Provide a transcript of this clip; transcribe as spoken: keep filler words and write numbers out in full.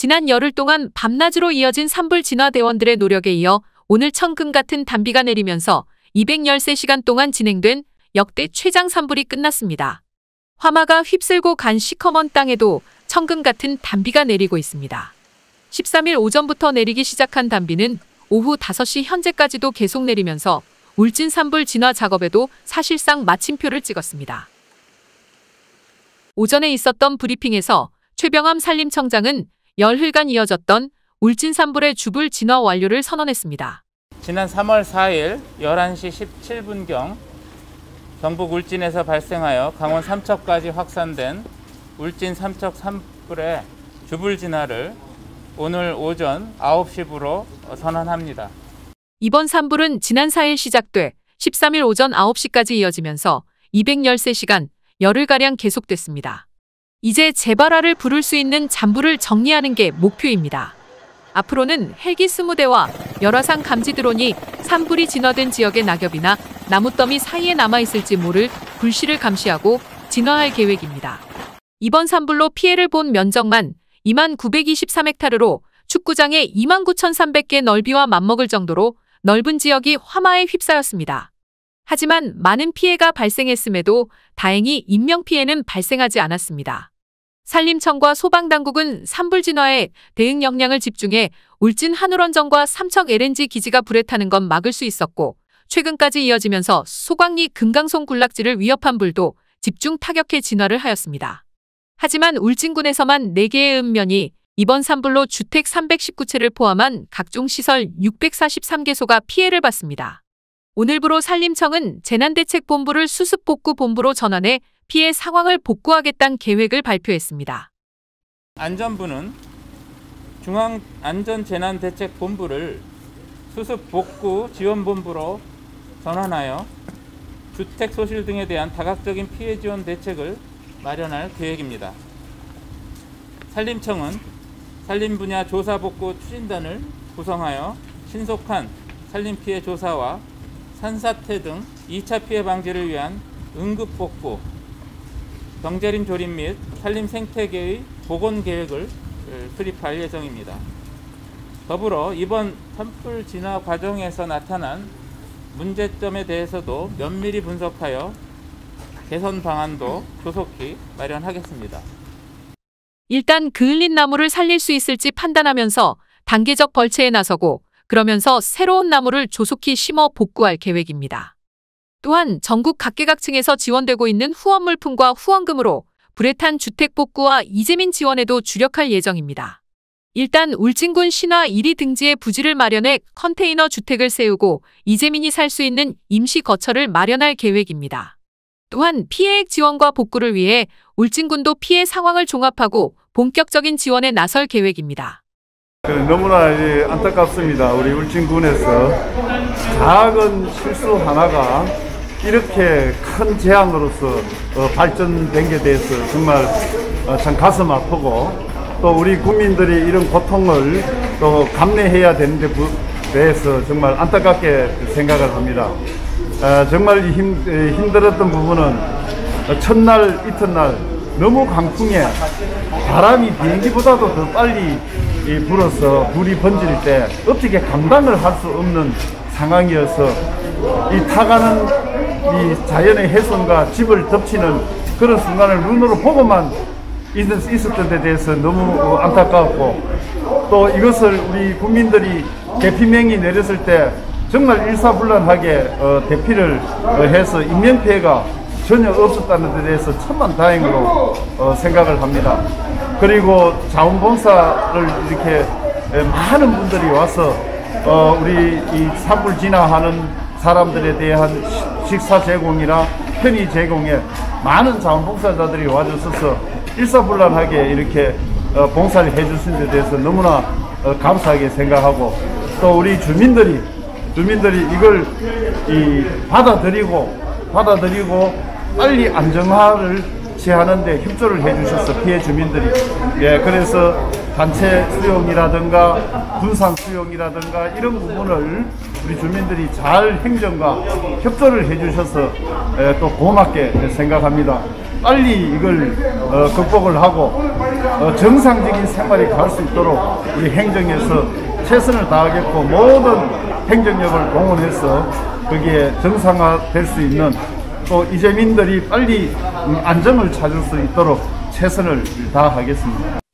지난 열흘 동안 밤낮으로 이어진 산불 진화 대원들의 노력에 이어 오늘 천금 같은 단비가 내리면서 이백십삼 시간 동안 진행된 역대 최장 산불이 끝났습니다. 화마가 휩쓸고 간 시커먼 땅에도 천금 같은 단비가 내리고 있습니다. 십삼 일 오전부터 내리기 시작한 단비는 오후 다섯 시 현재까지도 계속 내리면서 울진 산불 진화 작업에도 사실상 마침표를 찍었습니다. 오전에 있었던 브리핑에서 최병암 산림청장은 열흘간 이어졌던 울진 산불의 주불 진화 완료를 선언했습니다. 지난 삼월 사일 열한 시 십칠 분경 경북 울진에서 발생하여 강원 삼척까지 확산된 울진 삼척 산불의 주불 진화를 오늘 오전 아홉 시부로 선언합니다. 이번 산불은 지난 사 일 시작돼 십삼 일 오전 아홉 시까지 이어지면서 이백십삼 시간, 열흘가량 계속됐습니다. 이제 재발화를 부를 수 있는 잔불을 정리하는 게 목표입니다. 앞으로는 헬기 이십 대와 열화상 감지 드론이 산불이 진화된 지역의 낙엽이나 나무더미 사이에 남아있을지 모를 불씨를 감시하고 진화할 계획입니다. 이번 산불로 피해를 본 면적만 이만 구백이십삼 헥타르로 축구장의 이만 구천삼백 개 넓이와 맞먹을 정도로 넓은 지역이 화마에 휩싸였습니다. 하지만 많은 피해가 발생했음에도 다행히 인명피해는 발생하지 않았습니다. 산림청과 소방당국은 산불 진화에 대응 역량을 집중해 울진 한울원전과 삼척 엘엔지 기지가 불에 타는 건 막을 수 있었고 최근까지 이어지면서 소광리 금강송 군락지를 위협한 불도 집중 타격해 진화를 하였습니다. 하지만 울진군에서만 네 개의 읍면이 이번 산불로 주택 삼백십구 채를 포함한 각종 시설 육백사십삼 개소가 피해를 봤습니다. 오늘부로 산림청은 재난대책본부를 수습복구본부로 전환해 피해 상황을 복구하겠다는 계획을 발표했습니다. 안전부는 중앙안전재난대책본부를 수습복구지원본부로 전환하여 주택 소실 등에 대한 다각적인 피해 지원 대책을 마련할 계획입니다. 산림청은 산림 분야 조사복구 추진단을 구성하여 신속한 산림피해 조사와 산사태 등 이 차 피해 방지를 위한 응급복구, 경제림 조림 및 산림 생태계의 복원 계획을 수립할 예정입니다. 더불어 이번 산불 진화 과정에서 나타난 문제점에 대해서도 면밀히 분석하여 개선 방안도 조속히 마련하겠습니다. 일단 그을린 나무를 살릴 수 있을지 판단하면서 단계적 벌채에 나서고 그러면서 새로운 나무를 조속히 심어 복구할 계획입니다. 또한 전국 각계각층에서 지원되고 있는 후원 물품과 후원금으로 불에 탄 주택 복구와 이재민 지원에도 주력할 예정입니다. 일단 울진군 신화 일 위 등지에 부지를 마련해 컨테이너 주택을 세우고 이재민이 살 수 있는 임시 거처를 마련할 계획입니다. 또한 피해액 지원과 복구를 위해 울진군도 피해 상황을 종합하고 본격적인 지원에 나설 계획입니다. 너무나 이제 안타깝습니다. 우리 울진군에서 작은 실수 하나가 이렇게 큰 재앙으로서 어, 발전된 게 대해서 정말 어, 참 가슴 아프고 또 우리 국민들이 이런 고통을 또 감내해야 되는데 대해서 정말 안타깝게 생각을 합니다. 어, 정말 힘, 힘들었던 부분은 첫날 이튿날 너무 강풍에 바람이 비행기보다도 더 빨리 불어서 불이 번질 때 어떻게 감당을 할 수 없는 상황이어서 이 타가는 이 자연의 훼손과 집을 덮치는 그런 순간을 눈으로 보고만 있었던 데 대해서 너무 안타까웠고 또 이것을 우리 국민들이 대피명이 내렸을 때 정말 일사불란하게 어, 대피를 어, 해서 인명피해가 전혀 없었다는 데 대해서 천만다행으로 어, 생각을 합니다. 그리고 자원봉사를 이렇게 많은 분들이 와서 어, 우리 이 산불 진화하는 사람들에 대한 식사 제공이나 편의 제공에 많은 자원봉사자들이 와주셔서 일사불란하게 이렇게 어, 봉사를 해주신 데 대해서 너무나 어, 감사하게 생각하고 또 우리 주민들이 주민들이 이걸 이 받아들이고 받아들이고 빨리 안정화를 취하는데 협조를 해주셔서 피해 주민들이 예 그래서 단체 수용이라든가 분산 수용이라든가 이런 부분을 우리 주민들이 잘 행정과 협조를 해주셔서 예, 또 고맙게 생각합니다. 빨리 이걸 어, 극복을 하고 어, 정상적인 생활이 갈 수 있도록 우리 행정에서 최선을 다하겠고 모든 행정력을 동원해서 거기에 정상화될 수 있는 또 이재민들이 빨리 안정을 찾을 수 있도록 최선을 다하겠습니다.